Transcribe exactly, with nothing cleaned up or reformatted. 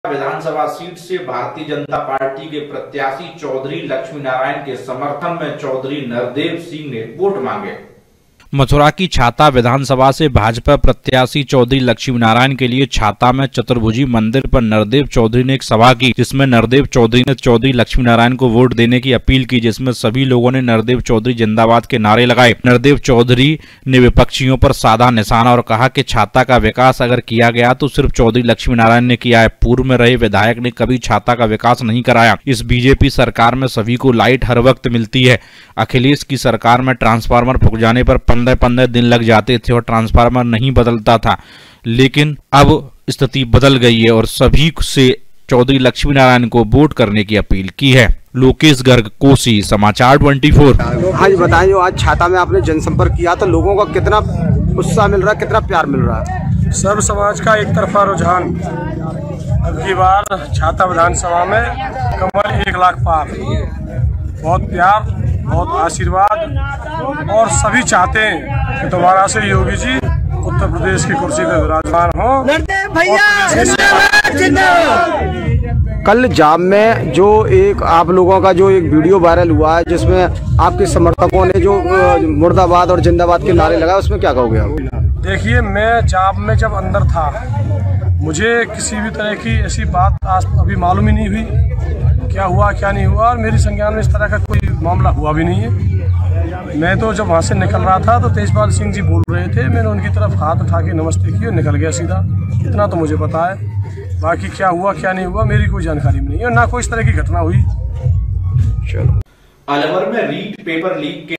विधानसभा seat से Bharatiya Janata party के प्रत्याशी चौधरी लक्ष्मी नारायण के समर्थन में चौधरी नरदेव सिंह ने वोट मांगे। मथुरा की छाता विधानसभा से भाजपा प्रत्याशी चौधरी लक्ष्मी नारायण के लिए छाता में चतुर्भुजी मंदिर पर नरदेव चौधरी ने एक सभा की, जिसमें नरदेव चौधरी ने चौधरी लक्ष्मी नारायण को वोट देने की अपील की, जिसमें सभी लोगों ने नरदेव चौधरी जिंदाबाद के नारे लगाए। नरदेव चौधरी ने विपक्षियों पर साधा निशाना और कहा कि छाता का विकास अगर किया गया तो सिर्फ चौधरी लक्ष्मी नारायण ने किया है, पूर्व में रहे विधायक ने कभी छाता का विकास नहीं कराया। इस बीजेपी सरकार में सभी को लाइट हर वक्त मिलती है। अखिलेश की सरकार में ट्रांसफार्मर फूक जाने पर पंद्रह पंद्रह दिन लग जाते थे और ट्रांसफार्मर नहीं बदलता था, लेकिन अब स्थिति बदल गई है और सभी से चौधरी लक्ष्मी नारायण को वोट करने की अपील की है। लोकेश गर्ग, कोसी, समाचार चौबीस। हाँ जी बताएं, जो आज छाता में आपने जनसंपर्क किया तो लोगों का कितना उत्साह मिल रहा है, कितना प्यार मिल रहा है? सर्व समाज का एक तरफा रुझान। अब की बार छाता विधानसभा में कमल एक लाख पार, बहुत प्यार, बहुत आशीर्वाद और सभी चाहते हैं कि दोबारा से योगी जी उत्तर प्रदेश की कुर्सी पर विराजमान हो। कल जाम में जो एक आप लोगों का जो एक वीडियो वायरल हुआ है जिसमें आपके समर्थकों ने जो मुर्दाबाद और जिंदाबाद के नारे लगाए, उसमें क्या कहोगे आप? देखिए, मैं जाम में जब अंदर था मुझे किसी भी तरह की ऐसी बात आज अभी मालूम ही नहीं हुई, क्या हुआ क्या नहीं हुआ, और मेरी संज्ञान में इस तरह का कोई मामला हुआ भी नहीं है। मैं तो जब वहाँ से निकल रहा था तो तेजपाल सिंह जी बोल रहे थे, मैंने उनकी तरफ हाथ उठा के नमस्ते की और निकल गया सीधा। इतना तो मुझे पता है, बाकी क्या हुआ क्या नहीं हुआ मेरी कोई जानकारी नहीं है, ना कोई इस तरह की घटना हुई। चलो, अलवर में रीट पेपर लीक के